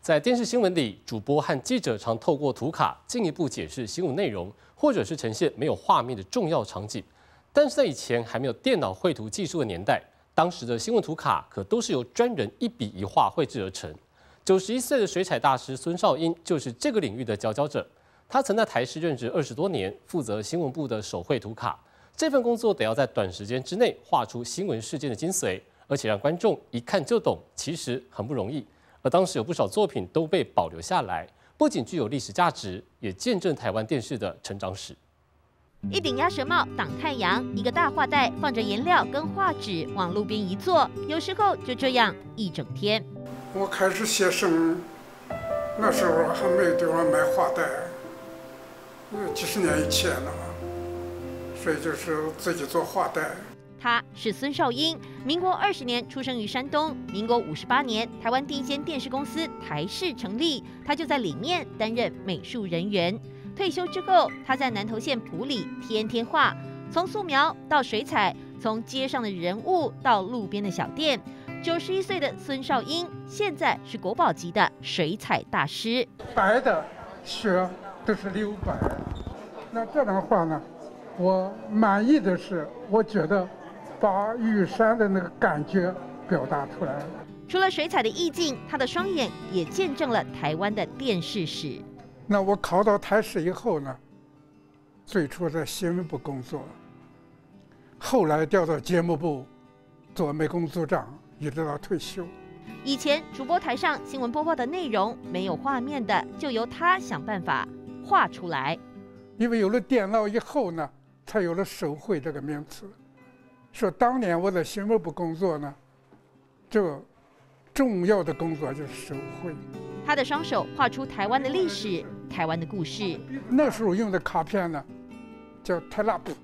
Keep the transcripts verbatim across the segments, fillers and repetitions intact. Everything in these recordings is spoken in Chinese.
在电视新闻里，主播和记者常透过图卡进一步解释新闻内容，或者是呈现没有画面的重要场景。但是在以前还没有电脑绘图技术的年代，当时的新闻图卡可都是由专人一笔一画绘制而成。九十一岁的水彩大师孙少英就是这个领域的佼佼者。他曾在台视任职二十多年，负责新闻部的手绘图卡。这份工作得要在短时间之内画出新闻事件的精髓，而且让观众一看就懂，其实很不容易。而当时有不少作品都被保留下来，不仅具有历史价值，也见证台湾电视的成长史。 一顶鸭舌帽挡太阳，一个大画袋放着颜料跟画纸，往路边一坐，有时候就这样一整天。 我开始写生，那时候还没有地方买画袋，几十年以前了，所以就是自己做画袋。 他是孙少英，民国二十年出生于山东。民国五十八年，台湾第一间电视公司台视成立，他就在里面担任美术人员。退休之后，他在南投县埔里天天画，从素描到水彩，从街上的人物到路边的小店。九十一岁的孙少英，现在是国宝级的水彩大师。 白的雪都是留白，那这张画呢，我满意的是，我觉得把玉山的那个感觉表达出来了。 除了水彩的意境，他的双眼也见证了台湾的电视史。 那我考到台视以后呢，最初在新闻部工作，后来调到节目部做美工组长，一直到退休。 以前主播台上新闻播报的内容没有画面的，就由他想办法画出来。 因为有了电脑以后呢，才有了手绘这个名词。说当年我在新闻部工作呢，这重要的工作就是手绘。 他的双手画出台湾的历史、台湾的故事。 那时候用的卡片呢，叫泰拉布。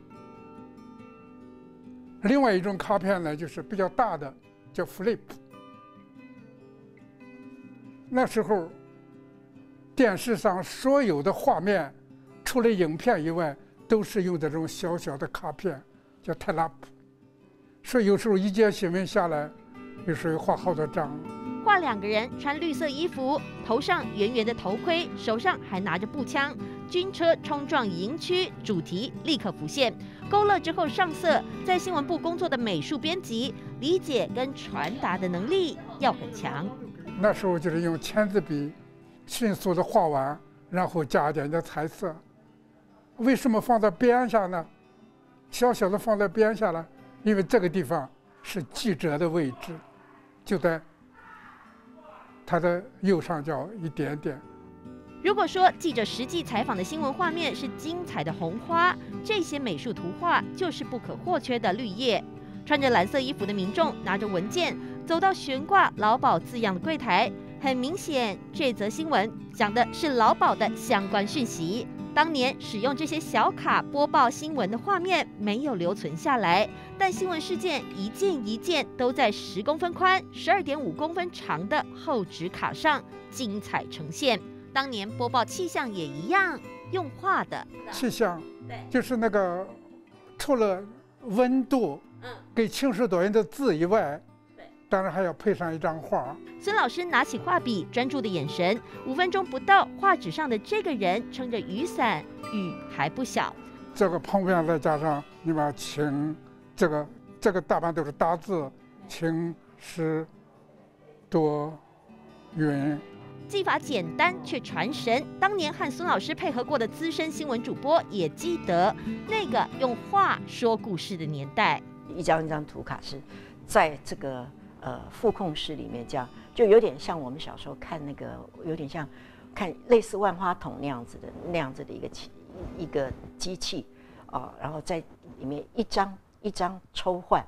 另外一种卡片呢，就是比较大的，叫 flip。那时候，电视上所有的画面，除了影片以外，都是用这种小小的卡片，叫泰拉布。所以有时候一节新闻下来，有时候画好多张。 画两个人穿绿色衣服，头上圆圆的头盔，手上还拿着步枪，军车冲撞营区，主题立刻浮现。勾勒之后上色，在新闻部工作的美术编辑，理解跟传达的能力要很强。 那时候就是用签字笔，迅速的画完，然后加一点点彩色。为什么放在边下呢？小小的放在边下呢？因为这个地方是记者的位置，就在它的右上角一点点。 如果说记者实际采访的新闻画面是精彩的红花，这些美术图画就是不可或缺的绿叶。穿着蓝色衣服的民众拿着文件走到悬挂劳保字样的柜台，很明显，这则新闻讲的是劳保的相关讯息。当年使用这些小卡播报新闻的画面没有留存下来，但新闻事件一件一件都在十公分宽、十二点五公分长的厚纸卡上精彩呈现。当年播报气象也一样，用画的气象，就是那个除了温度，嗯，给晴时多云的字以外，当然还要配上一张画。 孙老师拿起画笔，专注的眼神，五分钟不到，画纸上的这个人撑着雨伞，雨还不小。 这个旁边再加上你把晴，这个这个大半都是大字，晴时多云。 技法简单却传神，当年和孙老师配合过的资深新闻主播也记得那个用画说故事的年代。 一张一张图卡是在这个呃副控室里面，这样就有点像我们小时候看那个，有点像看类似万花筒那样子的那样子的一个一个机器啊、呃，然后在里面一张一张抽换。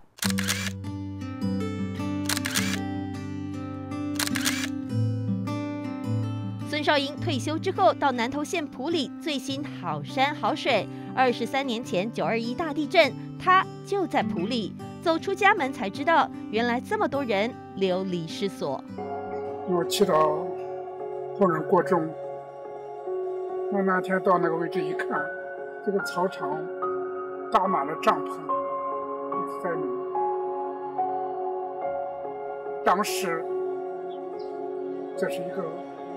孙少英退休之后，到南投县埔里最新好山好水。二十三年前九二一大地震，他就在埔里。走出家门才知道，原来这么多人流离失所。 我祈祷后人过重。我那天到那个位置一看，这个草场搭满了帐篷，在里面。当时这是一个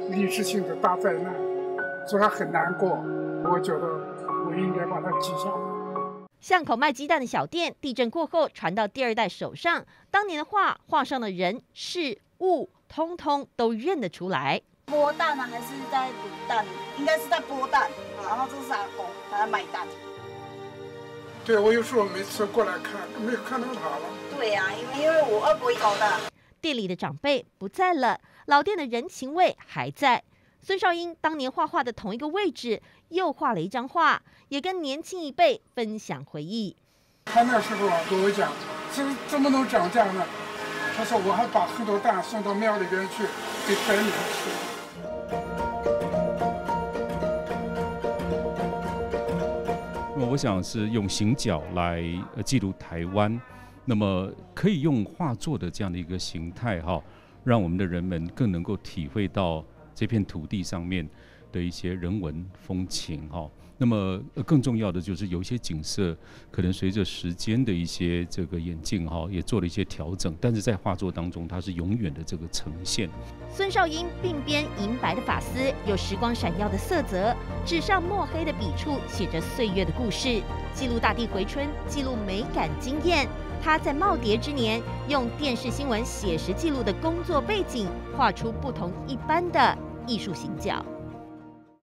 历史性的大灾难，所以他很难过。我觉得我应该把它记下来。 巷口卖鸡蛋的小店，地震过后传到第二代手上，当年的画画上的人事物，通通都认得出来。 剥蛋啊，还是在卤蛋？应该是在剥蛋。然后这是阿公，他在卖蛋。 对，我有时候每次过来看，没有看到他了。 对呀、啊，因为因为我二伯搞的。 店里的长辈不在了，老店的人情味还在。孙少英当年画画的同一个位置，又画了一张画，也跟年轻一辈分享回忆。 他那时候跟我讲，怎怎么能涨价呢？他说我还把很多蛋送到庙里边去给白民吃。 那么我想是用行脚来呃记录台湾，那么可以用画作的这样的一个形态哈，让我们的人们更能够体会到这片土地上面的一些人文风情哈。那么更重要的就是有一些景色，可能随着时间的一些这个演进哈，也做了一些调整，但是在画作当中，它是永远的这个呈现。 孙少英鬓边银白的发丝，有时光闪耀的色泽，纸上墨黑的笔触写着岁月的故事，记录大地回春，记录美感经验。他在耄耋之年，用电视新闻写实记录的工作背景，画出不同一般的艺术行脚。